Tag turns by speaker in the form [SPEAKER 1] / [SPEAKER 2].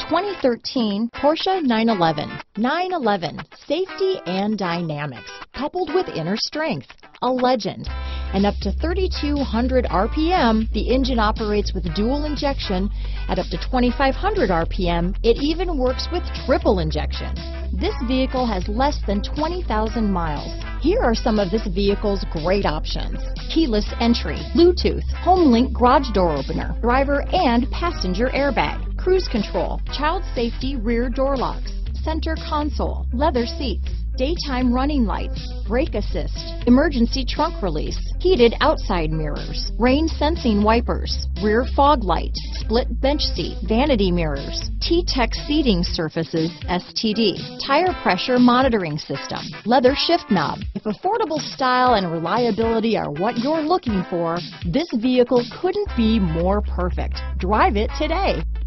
[SPEAKER 1] 2013 Porsche 911. 911, safety and dynamics, coupled with inner strength, a legend. And up to 3,200 RPM, the engine operates with dual injection. At up to 2,500 RPM, it even works with triple injection. This vehicle has less than 20,000 miles. Here are some of this vehicle's great options: keyless entry, Bluetooth, HomeLink garage door opener, driver and passenger airbag, cruise control, child safety rear door locks, center console, leather seats, daytime running lights, brake assist, emergency trunk release, heated outside mirrors, rain sensing wipers, rear fog light, split bench seat, vanity mirrors, T-Tech seating surfaces, STD, tire pressure monitoring system, leather shift knob. If affordable style and reliability are what you're looking for, this vehicle couldn't be more perfect. Drive it today.